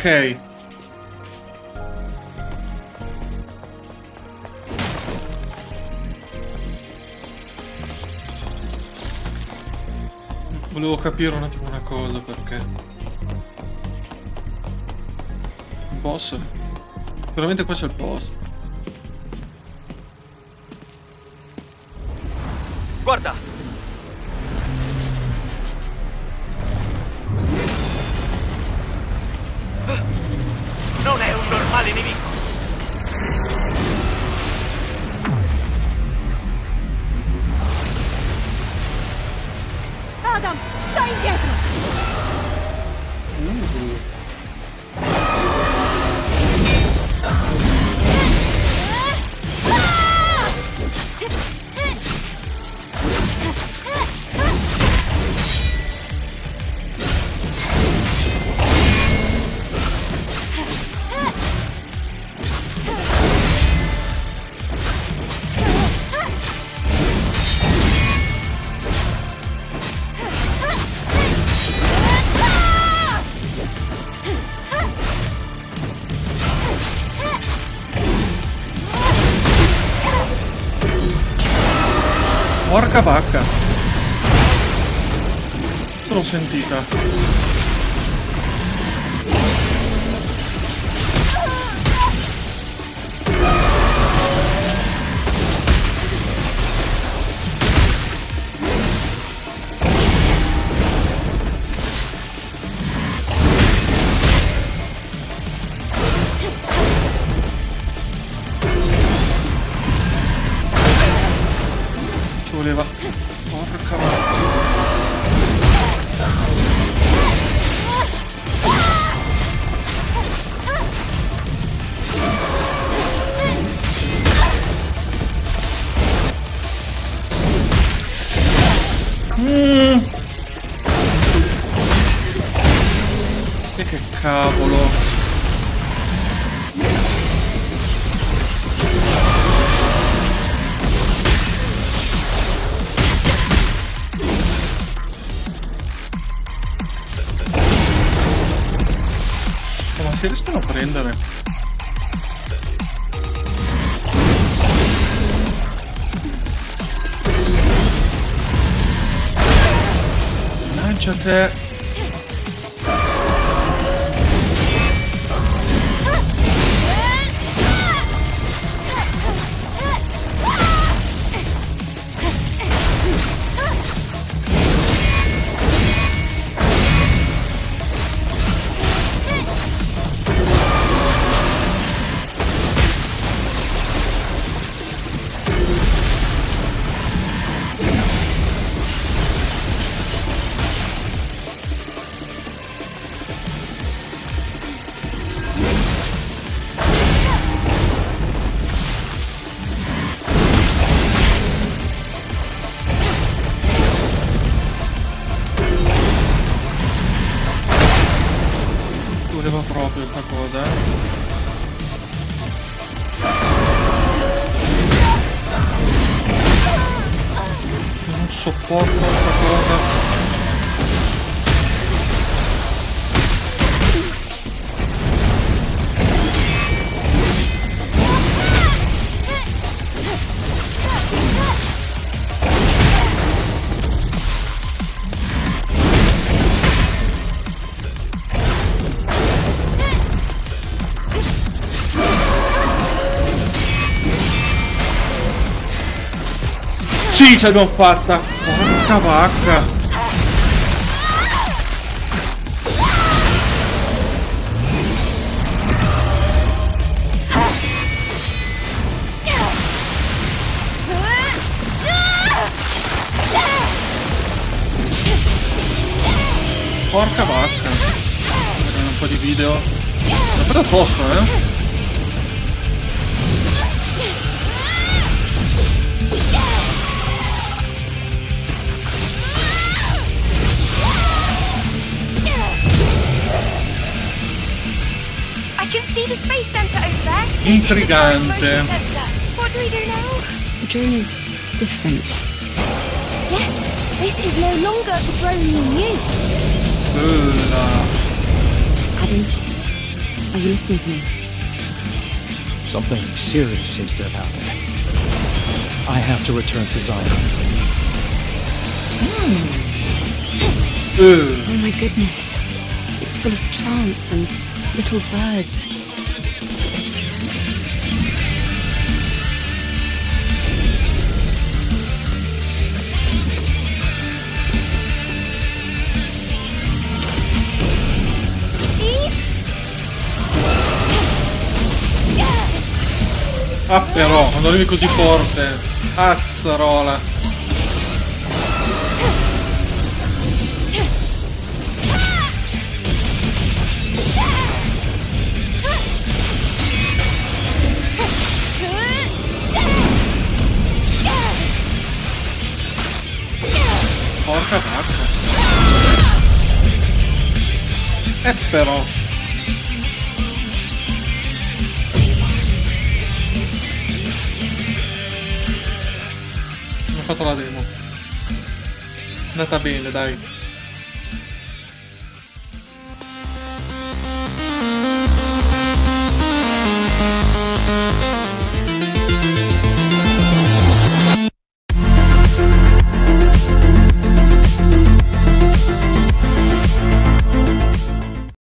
Ok. Volevo capire un attimo una cosa, perché il boss, veramente qua c'è il boss. Guarda! Non è un normale nemico! Adam, stai indietro! Porca vacca. Sono sentita. Ci voleva. Porca vacca. E che cavolo. Ma si riescono a prendere? Lancia te. Voleva proprio questa cosa, Non sopporto questa cosa. Sì, ce l'abbiamo fatta! Porca vacca! Porca vacca! Vediamo un po' di video. Davvero tosto, See the space center over there? Intrigante. What do we do now? The drone is different. Yes, this is no longer the drone you knew. Bella. Adam, Are you listening to me? Something serious seems to have happened. I have to return to Zion. Oh my goodness. It's full of plants and little birds. Ah però, quando arrivi così forte. Azzarola. Porca vacca. Però. Ho fatto la demo. È andata bene, dai.